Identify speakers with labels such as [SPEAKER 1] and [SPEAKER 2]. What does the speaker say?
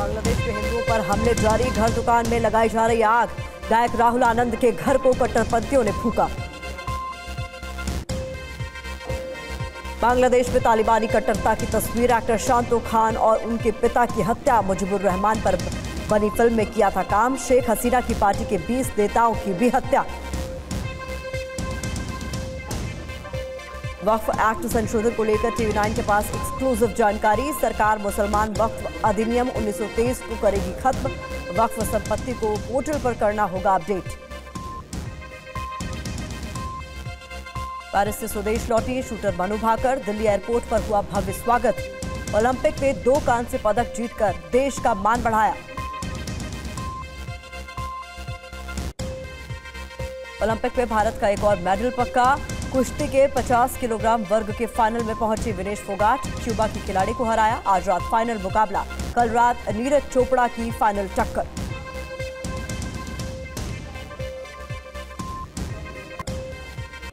[SPEAKER 1] बांग्लादेश में हिंदुओं पर हमले जारी, घर दुकान में लगाई जा रही आग। गायक राहुल आनंद के घर को कट्टरपंथियों ने फूंका। बांग्लादेश में तालिबानी कट्टरता की तस्वीर, एक्टर शांतो खान और उनके पिता की हत्या। मुजीबुर रहमान पर बनी फिल्म में किया था काम। शेख हसीना की पार्टी के 20 नेताओं की भी हत्या। वक्फ एक्ट संशोधन को लेकर टीवी 9 के पास एक्सक्लूसिव जानकारी। सरकार मुसलमान वक्फ अधिनियम 1923 को करेगी खत्म। वक्फ संपत्ति को पोर्टल पर करना होगा अपडेट। पेरिस से स्वदेश लौटी शूटर मनु भाकर, दिल्ली एयरपोर्ट पर हुआ भव्य स्वागत। ओलंपिक में 2 कांस्य पदक जीतकर देश का मान बढ़ाया। ओलंपिक में भारत का एक और मेडल पक्का। कुश्ती के 50 किलोग्राम वर्ग के फाइनल में पहुंची विनेश फोगाट, क्यूबा की खिलाड़ी को हराया। आज रात फाइनल मुकाबला, कल रात नीरज चोपड़ा की फाइनल टक्कर।